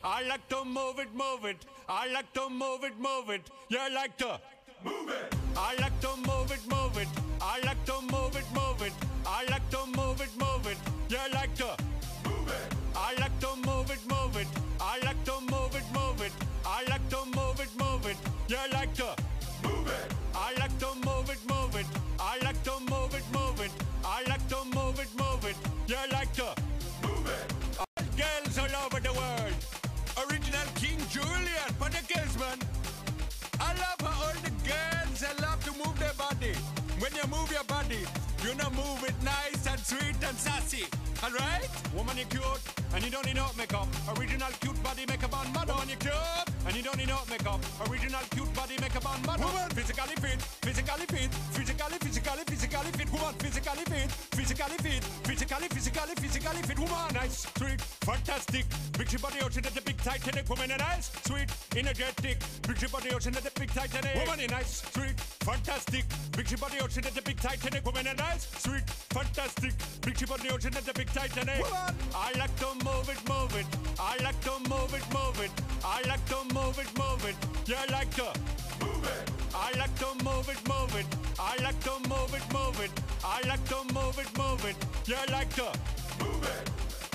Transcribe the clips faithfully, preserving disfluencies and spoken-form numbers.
I like to move it, move it. I like to move it, move it. You like to move it. I like to move it, move it. I like to move it, move it. I like to move it, move it. You like to move it. I like to move it, move it. I like to move it, move it. I like to move it, move it. You like to move it. I like to move it, move it. I like to move it, move it. I like to move it, move it. You like to move it. All girls all over the world. Original King Julian for the girls, man. I love how all the girls they love to move their body. When you move your body, you know move it nice and sweet and sassy. Alright? Woman, you cute, and you don't need no makeup. Original cute body makeup on model. Woman, you cute, and you don't need no makeup. Original cute body makeup on model. Woman, physically fit, physically fit, physically, physically, physically fit. Woman, physically fit, physically fit, physically, physically, physically fit. Woman, nice, sweet, fantastic. Big ship body ocean at the big Titanic. Woman, nice, sweet, energetic. Big ship body ocean at the big Titanic. Woman, nice, sweet, fantastic. Big ship body ocean at the big Titanic. Woman, nice, sweet, fantastic. Big ship body ocean at the big Titanic. Woman, I like to move it, move it. I like to move it, move it. I like to move it, move it. You like to move it. I like to move it, move it. I like to move it, move it. I like to move it, move it. You like to move it.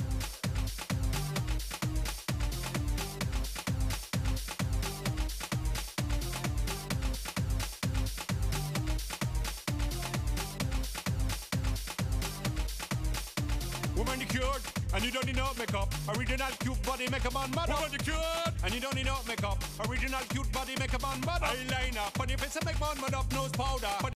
Woman, you cute, and you don't need no makeup. Original cute body makeup on model. Woman, you cute, and you don't need no makeup. Original cute body makeup on model. Eyeliner, funny face and make man mud up nose powder.